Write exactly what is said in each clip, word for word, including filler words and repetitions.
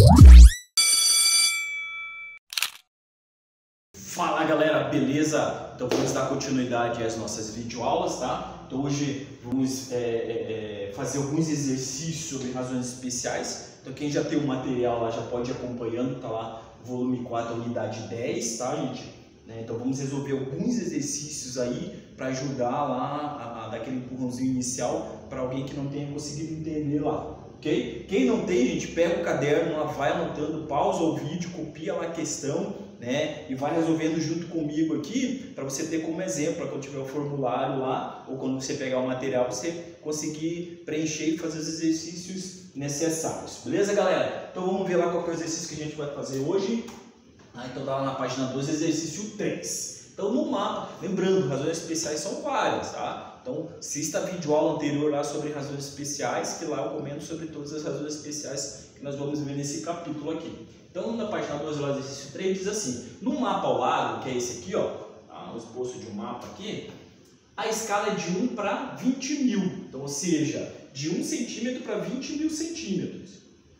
Fala galera, beleza? Então vamos dar continuidade às nossas videoaulas, tá? Então hoje vamos é, é, é, fazer alguns exercícios sobre razões especiais. Então quem já tem o material lá já pode ir acompanhando, tá lá, volume quatro, unidade dez, tá gente? Né? Então vamos resolver alguns exercícios aí para ajudar lá a, a dar aquele empurrãozinho inicial para alguém que não tenha conseguido entender lá. Okay? Quem não tem, gente, pega o caderno lá, vai anotando, pausa o vídeo, copia lá a questão, né? E vai resolvendo junto comigo aqui, para você ter como exemplo, para quando tiver o formulário lá, ou quando você pegar o material, você conseguir preencher e fazer os exercícios necessários. Beleza, galera? Então vamos ver lá qual é o exercício que a gente vai fazer hoje. Ah, então tá lá na página doze, exercício três. Então no mapa, lembrando, razões especiais são várias, tá? Então, assista a videoaula anterior lá sobre razões especiais, que lá eu comento sobre todas as razões especiais que nós vamos ver nesse capítulo aqui. Então, na página doze, lá, exercício três, diz assim: no mapa ao lado, que é esse aqui, ó, tá? O esboço de um mapa aqui, a escala é de um para vinte mil. Então, ou seja, de um centímetro para vinte mil centímetros.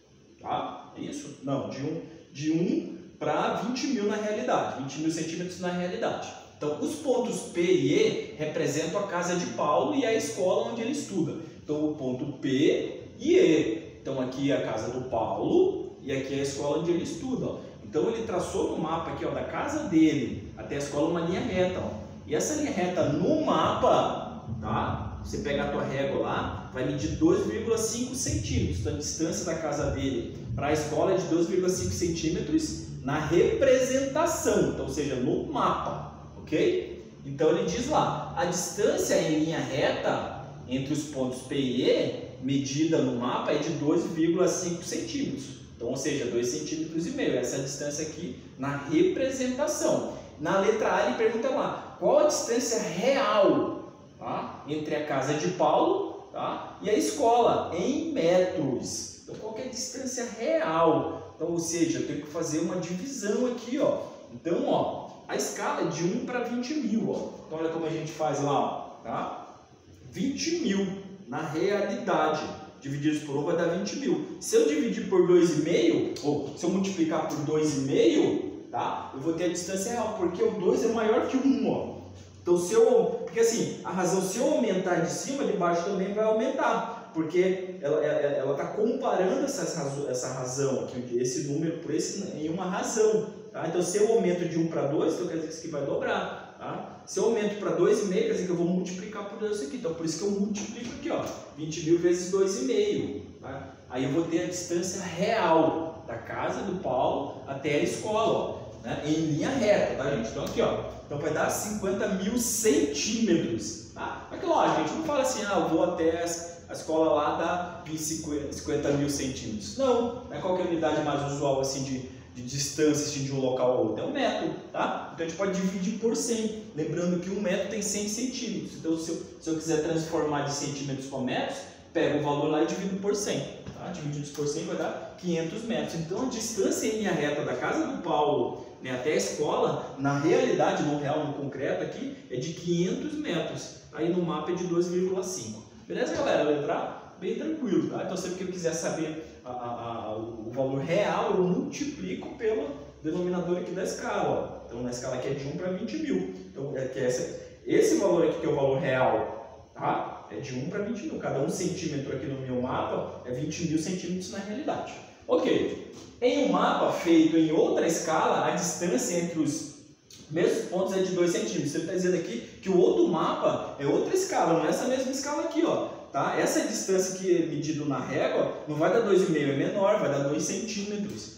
Tá? É isso? Não, de um, de um para vinte mil na realidade. vinte mil centímetros na realidade. Então, os pontos P e E representam a casa de Paulo e a escola onde ele estuda. Então, o ponto P e E. Então, aqui é a casa do Paulo e aqui é a escola onde ele estuda. Ó. Então, ele traçou no mapa aqui, ó, da casa dele até a escola uma linha reta. Ó. E essa linha reta no mapa, tá? Você pega a tua régua lá, vai medir dois vírgula cinco centímetros. Então, a distância da casa dele para a escola é de dois vírgula cinco centímetros na representação, então, ou seja, no mapa. Ok? Então ele diz lá, a distância em linha reta entre os pontos P e E, medida no mapa, é de dois vírgula cinco centímetros. Então, ou seja, dois centímetros e meio. Essa é a distância aqui na representação. Na letra A ele pergunta lá, qual a distância real, tá? Entre a casa de Paulo, tá? E a escola, em metros. Então, qual que é a distância real? Então, ou seja, eu tenho que fazer uma divisão aqui, ó. Então, ó, a escala é de um para vinte mil, ó. Então olha como a gente faz lá, ó, tá? vinte mil na realidade, divididos por um vai dar vinte mil. Se eu dividir por dois vírgula cinco, ou se eu multiplicar por dois vírgula cinco, tá? Eu vou ter a distância real, porque o dois é maior que um, ó. Então se eu, porque assim, a razão, se eu aumentar de cima, de baixo também vai aumentar, porque ela ela está comparando essa razão, essa razão aqui, esse número por esse em uma razão. Tá? Então, se eu aumento de um para dois, então quer dizer que isso aqui vai dobrar. Tá? Se eu aumento para dois vírgula cinco, quer dizer que eu vou multiplicar por dois aqui. Então, por isso que eu multiplico aqui, ó, vinte mil vezes dois vírgula cinco. Tá? Aí eu vou ter a distância real da casa do Paulo até a escola, ó, né? Em linha reta, tá, gente? Então, aqui, ó, então vai dar cinquenta mil centímetros. Tá? Mas que lógico, a gente não fala assim, ah, eu vou até a escola lá dá cinquenta mil centímetros. Não, não é qualquer unidade mais usual assim de de distância assim, de um local ao outro, é um metro, tá? Então a gente pode dividir por cem, lembrando que um metro tem cem centímetros, então se eu, se eu quiser transformar de centímetros para metros, pego o valor lá e divido por cem, tá? Divididos por cem vai dar quinhentos metros, então a distância em linha reta da casa do Paulo, né, até a escola, na realidade, no real, no concreto aqui, é de quinhentos metros, aí no mapa é de dois vírgula cinco, beleza, galera? Lembrar? Bem tranquilo, tá? Então sempre que eu quiser saber a, a, a, o valor real, eu multiplico pelo denominador aqui da escala, ó. Então na escala aqui é de um para vinte mil, então é que essa, esse valor aqui que é o valor real, tá? É de um para vinte mil, cada um centímetro aqui no meu mapa é vinte mil centímetros na realidade. Ok, em um mapa feito em outra escala, a distância entre os mesmos pontos é de dois centímetros, você está dizendo aqui que o outro mapa é outra escala, não é essa mesma escala aqui, ó. Tá? Essa distância que é medida na régua não vai dar dois vírgula cinco, é menor, vai dar dois centímetros.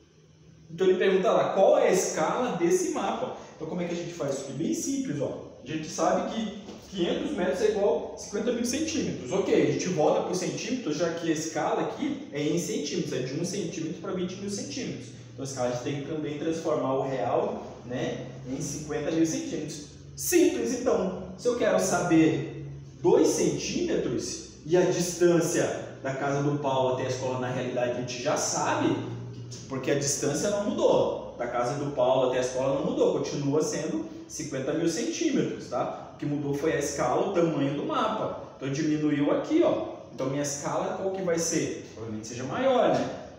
Então ele pergunta lá, qual é a escala desse mapa? Então como é que a gente faz isso? É bem simples, ó. A gente sabe que quinhentos metros é igual a cinquenta mil centímetros. Ok, a gente volta para o centímetro, já que a escala aqui é em centímetros, é de um centímetro para vinte mil centímetros. Então a escala a gente tem que também transformar o real, né, em cinquenta mil centímetros. Simples, então. Se eu quero saber dois centímetros e a distância da casa do Paulo até a escola, na realidade a gente já sabe, porque a distância não mudou, da casa do Paulo até a escola não mudou, continua sendo cinquenta mil centímetros, tá? O que mudou foi a escala, o tamanho do mapa, então diminuiu aqui, ó, então minha escala qual que vai ser? Provavelmente seja maior, né? Então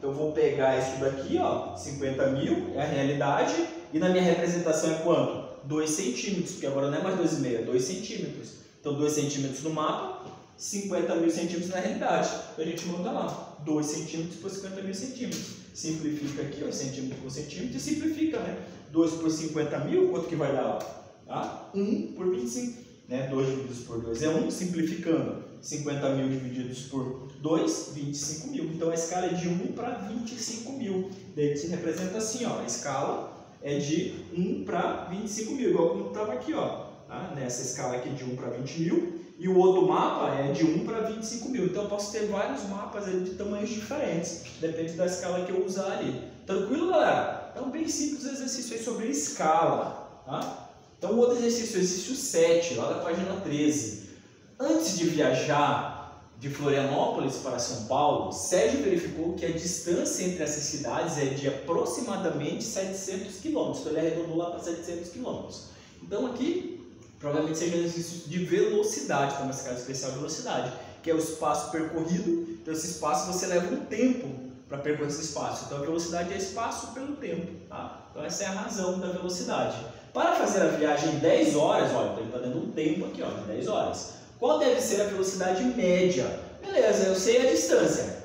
Então eu vou pegar isso daqui, ó, cinquenta mil é a realidade, e na minha representação é quanto? dois centímetros, porque agora não é mais dois vírgula cinco, é dois centímetros. Então dois centímetros no mapa, cinquenta mil centímetros na realidade. Então a gente monta lá, dois centímetros por cinquenta mil centímetros. Simplifica aqui, ó, centímetro por centímetro, e simplifica, né? dois por cinquenta mil, quanto que vai dar? Tá? um por vinte e cinco. Né? dois divididos por dois é um, simplificando. cinquenta mil divididos por dois, vinte e cinco mil. Então a escala é de um para vinte e cinco mil. Daí se representa assim, ó, a escala é de um para vinte e cinco mil, igual como estava aqui, ó. Tá? Nessa escala aqui de um para vinte mil. E o outro mapa é de um para vinte e cinco mil. Então eu posso ter vários mapas aí de tamanhos diferentes. Depende da escala que eu usar ali. Tranquilo, galera? Então bem simples o exercício aí sobre escala. Tá? Então o outro exercício, exercício sete, lá da página treze. Antes de viajar de Florianópolis para São Paulo, Sérgio verificou que a distância entre essas cidades é de aproximadamente setecentos quilômetros. Então ele arredondou lá para setecentos quilômetros. Então aqui, provavelmente seja um exercício de velocidade, está uma escala especial de velocidade, que é o espaço percorrido. Então esse espaço você leva um tempo para percorrer esse espaço. Então a velocidade é espaço pelo tempo. Tá? Então essa é a razão da velocidade. Para fazer a viagem em dez horas, olha, ele está dando um tempo aqui, ó, de dez horas. Qual deve ser a velocidade média? Beleza, eu sei a distância,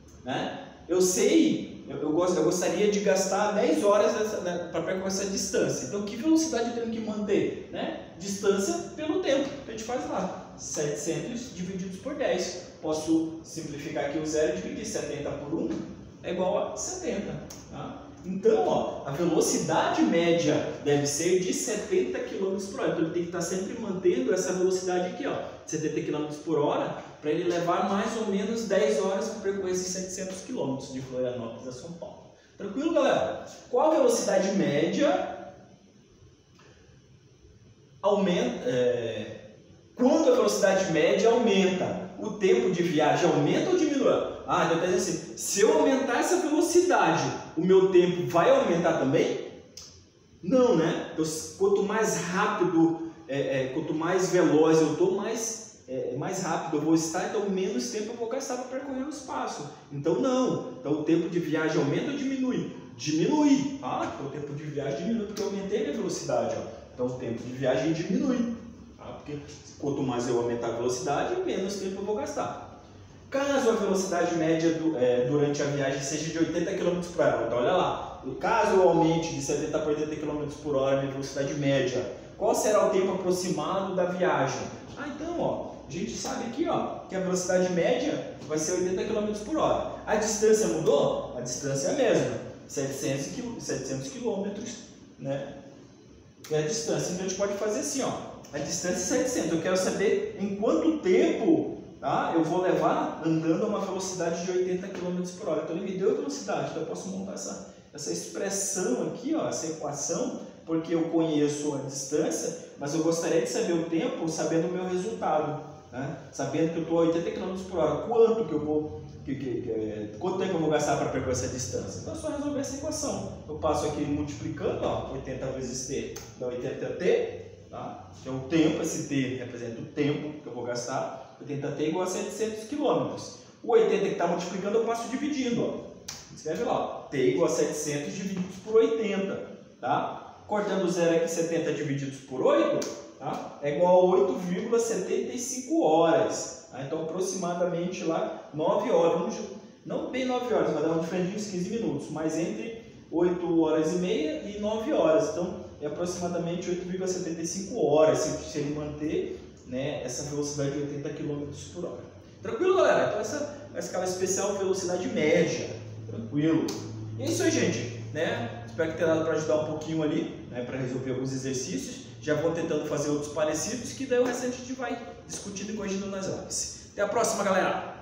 né? Eu sei, eu, eu, gost, eu gostaria de gastar dez horas né, para percorrer essa distância. Então, que velocidade eu tenho que manter? Né? Distância pelo tempo. Então, a gente faz lá, setecentos divididos por dez. Posso simplificar aqui o zero e dividir setenta por um, é igual a setenta. Tá? Então, ó, a velocidade média deve ser de setenta quilômetros por hora. Então, ele tem que estar sempre mantendo essa velocidade aqui, ó, setenta quilômetros por hora, para ele levar mais ou menos dez horas para percorrer esses setecentos quilômetros de Florianópolis a São Paulo. Tranquilo, galera? Qual a velocidade média aumenta? É... Quando a velocidade média aumenta, o tempo de viagem aumenta ou diminui? Ah, então está dizendo assim, se eu aumentar essa velocidade, o meu tempo vai aumentar também? Não, né? Então, quanto mais rápido, é, é, quanto mais veloz eu estou, mais, é, mais rápido eu vou estar, então menos tempo eu vou gastar para percorrer o espaço. Então não. Então o tempo de viagem aumenta ou diminui? Diminui. Ah, então o tempo de viagem diminui porque eu aumentei a minha velocidade. Ó. Então o tempo de viagem diminui. Tá? Porque quanto mais eu aumentar a velocidade, menos tempo eu vou gastar. Caso a velocidade média do, é, durante a viagem seja de oitenta quilômetros por hora, então olha lá, caso eu aumente de setenta para oitenta quilômetros por hora a minha velocidade média, qual será o tempo aproximado da viagem? Ah, então, ó, a gente sabe aqui, ó, que a velocidade média vai ser oitenta quilômetros por hora. A distância mudou? A distância é a mesma, setecentos quilômetros, né? É a distância. Então a gente pode fazer assim, ó, a distância é setecentos. Eu quero saber em quanto tempo, tá, eu vou levar andando a uma velocidade de oitenta quilômetros por hora. Então ele me deu a velocidade, então eu posso montar essa, essa expressão aqui, ó, essa equação, porque eu conheço a distância, mas eu gostaria de saber o tempo sabendo o meu resultado, né? Sabendo que eu estou a oitenta quilômetros por hora, quanto que eu vou, que, que, que, quanto tempo eu vou gastar para percorrer essa distância? Então é só resolver essa equação. Eu passo aqui multiplicando, ó, oitenta vezes t dá oitenta t, tá? Que é o tempo, esse t representa o tempo que eu vou gastar. oitenta t igual a setecentos quilômetros. O oitenta que está multiplicando eu passo dividindo, ó. Escreve lá, ó, t igual a setecentos divididos por oitenta, tá? Cortando o zero aqui, setenta divididos por oito, tá? É igual a oito vírgula setenta e cinco horas. Tá? Então, aproximadamente lá, nove horas. Vamos, não bem nove horas, vai dar um diferente de uns quinze minutos, mas entre oito horas e meia e nove horas. Então, é aproximadamente oito vírgula setenta e cinco horas, se, se ele manter, né, essa velocidade de oitenta quilômetros por hora. Tranquilo, galera? Então, essa é a escala especial velocidade média. Tranquilo. E é isso aí, gente. Né? Espero que tenha dado para ajudar um pouquinho ali, né, para resolver alguns exercícios. Já vou tentando fazer outros parecidos, que daí o restante a gente vai discutindo e corrigindo nas lives. Até a próxima, galera!